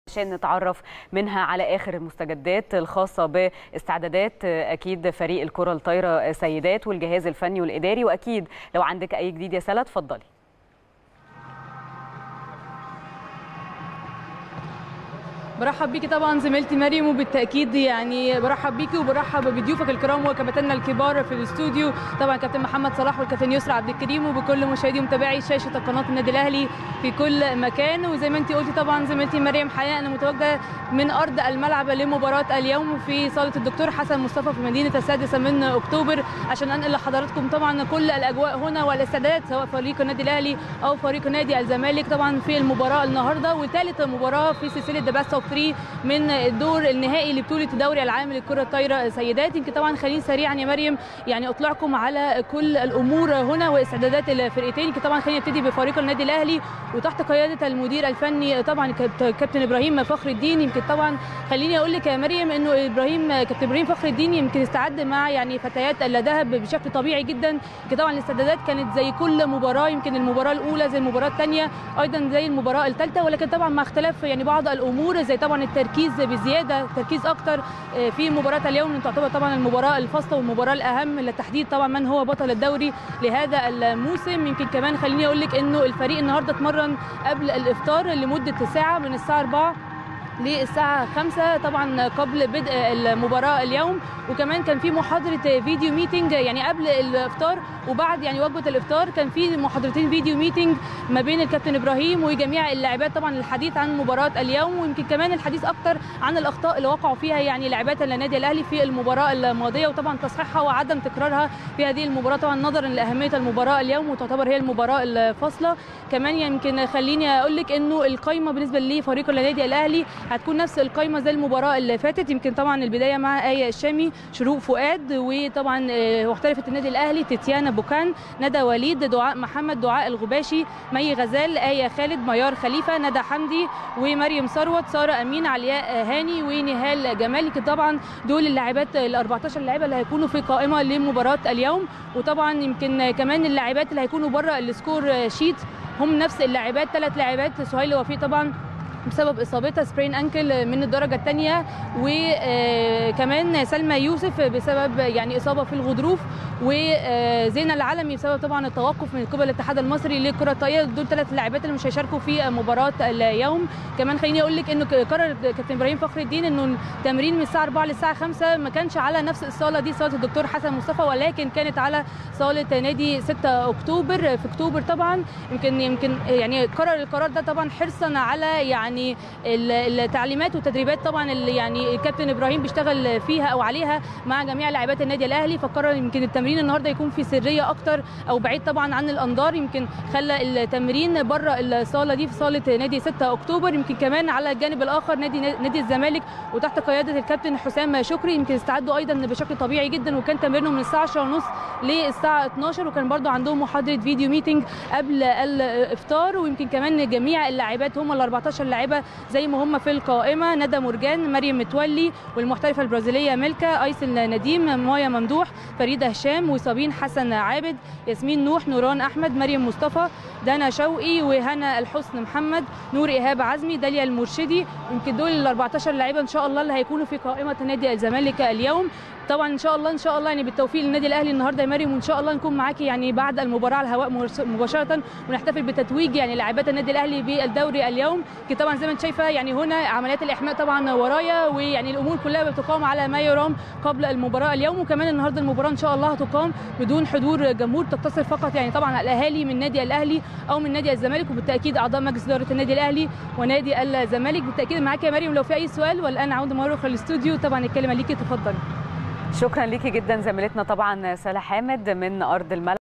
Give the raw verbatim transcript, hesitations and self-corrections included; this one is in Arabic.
عشان نتعرف منها على آخر المستجدات الخاصة باستعدادات أكيد فريق الكرة الطايرة سيدات والجهاز الفني والإداري، وأكيد لو عندك أي جديد يا سلا اتفضلي. برحب بيكي طبعا زميلتي مريم، وبالتاكيد يعني برحب بيكي وبرحب بضيوفك الكرام وكباتننا الكبار في الاستوديو، طبعا كابتن محمد صلاح والكابتن يسرا عبد الكريم، وبكل مشاهدي ومتابعي شاشه قناه النادي الاهلي في كل مكان. وزي ما انت قلتي طبعا زميلتي مريم، حقيقه انا متواجده من ارض الملعب لمباراه اليوم في صاله الدكتور حسن مصطفى في مدينه السادسه من اكتوبر، عشان انقل لحضراتكم طبعا كل الاجواء هنا والاستعدادات سواء فريق النادي الاهلي او فريق نادي الزمالك طبعا في المباراه النهارده، وثالث مباراه في سلسله ذا بيست اوف من الدور النهائي لبطوله دوري العام للكره الطايره سيدات. يمكن طبعا خليني سريعا يا مريم يعني اطلعكم على كل الامور هنا واستعدادات الفرقتين. يمكن طبعا خلينا نبتدي بفريق النادي الاهلي وتحت قياده المدير الفني طبعا كابتن ابراهيم فخر الدين. يمكن طبعا خليني اقول لك يا مريم انه ابراهيم كابتن ابراهيم فخر الدين يمكن استعد مع يعني فتيات الذهب بشكل طبيعي جدا. يمكن طبعا الاستعدادات كانت زي كل مباراه، يمكن المباراه الاولى زي المباراه الثانيه ايضا زي المباراه الثالثه، ولكن طبعا مع اختلاف يعني بعض الامور زي طبعا التركيز بزياده، تركيز اكتر في مباراه اليوم اللي تعتبر طبعا المباراه الفاصله والمباراه الاهم لتحديد طبعا من هو بطل الدوري لهذا الموسم. يمكن كمان خليني اقول لك انه الفريق النهارده اتمرن قبل الافطار لمده ساعه من الساعه أربعة للساعة خمسة طبعا قبل بدء المباراة اليوم، وكمان كان في محاضرة فيديو ميتنج يعني قبل الافطار وبعد يعني وجبة الافطار كان في محاضرتين فيديو ميتنج ما بين الكابتن ابراهيم وجميع اللاعبات طبعا للحديث عن مباراة اليوم، ويمكن كمان الحديث اكتر عن الاخطاء اللي وقعوا فيها يعني لاعبات النادي الاهلي في المباراة الماضية وطبعا تصحيحها وعدم تكرارها في هذه المباراة طبعا نظرا لاهمية المباراة اليوم وتعتبر هي المباراة الفاصلة. كمان يمكن خليني اقول لك انه القائمة بالنسبة لفريق النادي الاهلي هتكون نفس القائمه زي المباراه اللي فاتت. يمكن طبعا البدايه مع آية الشامي، شروق فؤاد، وطبعا محترفه النادي الاهلي تيتيانا بوكان، ندى وليد، دعاء محمد، دعاء الغباشي، مي غزال، آية خالد، ميار خليفه، ندى حمدي، ومريم ثروت، ساره امين، علياء هاني، ونهال جمال. يمكن طبعا دول اللاعبات ال أربعتاشر لاعبه اللي هيكونوا في قائمه لمباراه اليوم. وطبعا يمكن كمان اللاعبات اللي هيكونوا بره السكور شيت هم نفس اللاعبات، ثلاث لاعبات، سهيل وفيق طبعا بسبب اصابتها سبرين انكل من الدرجه الثانيه، وكمان سلمى يوسف بسبب يعني اصابه في الغضروف، وزينه العلمي بسبب طبعا التوقف من قبل الاتحاد المصري للكره الطائره. دول ثلاث لاعبات اللي مش هيشاركوا في مباراه اليوم. كمان خليني اقول لك انه قرر كابتن ابراهيم فخر الدين انه التمرين من الساعه أربعة للساعه خمسة ما كانش على نفس الصاله دي صاله الدكتور حسن مصطفى، ولكن كانت على صاله نادي ستة اكتوبر في اكتوبر. طبعا يمكن يمكن يعني قرر القرار ده طبعا حرصا على يعني يعني التعليمات والتدريبات طبعا اللي يعني الكابتن ابراهيم بيشتغل فيها او عليها مع جميع لاعبات النادي الاهلي، فقرر يمكن التمرين النهارده يكون في سريه اكتر او بعيد طبعا عن الانظار. يمكن خلى التمرين بره الصاله دي في صاله نادي ستة اكتوبر. يمكن كمان على الجانب الاخر نادي نادي الزمالك وتحت قياده الكابتن حسام شكري يمكن استعدوا ايضا بشكل طبيعي جدا، وكان تمرينهم من الساعه عشرة ونص للساعه اتناشر، وكان برده عندهم محاضره فيديو ميتنج قبل الافطار. ويمكن كمان جميع اللاعبات هم ال أربعتاشر لاعبه زي ما هم في القائمه، ندى مرجان، مريم متولي، والمحترفه البرازيليه ميلكا، ايسل نديم، مايا ممدوح، فريده هشام، وصابين حسن عابد، ياسمين نوح، نوران احمد، مريم مصطفى، دانا شوقي، وهنا الحسن محمد، نور ايهاب عزمي، داليا المرشدي. يمكن دول ال أربعتاشر لاعيبه ان شاء الله اللي هيكونوا في قائمه نادي الزمالك اليوم. طبعا ان شاء الله ان شاء الله يعني بالتوفيق للنادي الاهلي النهارده يا مريم، وان شاء الله نكون معاكي يعني بعد المباراه على الهواء مباشره ونحتفل بتتويج يعني لاعبات النادي الاهلي بالدوري اليوم. طبعا زي ما انت شايفه يعني هنا عمليات الاحماء طبعا ورايا، ويعني الامور كلها بتقام على ما يرام قبل المباراه اليوم. وكمان النهارده المباراه ان شاء الله هتقام بدون حضور جمهور، تقتصر فقط يعني طبعا الاهالي من نادي الاهلي او من نادي الزمالك، وبالتاكيد اعضاء مجلس اداره النادي الاهلي ونادي الزمالك. بالتاكيد معاكي يا مريم لو في اي سؤال، والان عوده مره للاستوديو طبعا الكلمه ليكي، تفضلي. شكرا ليكي جدا زميلتنا طبعا سلا حامد من ارض الملعب.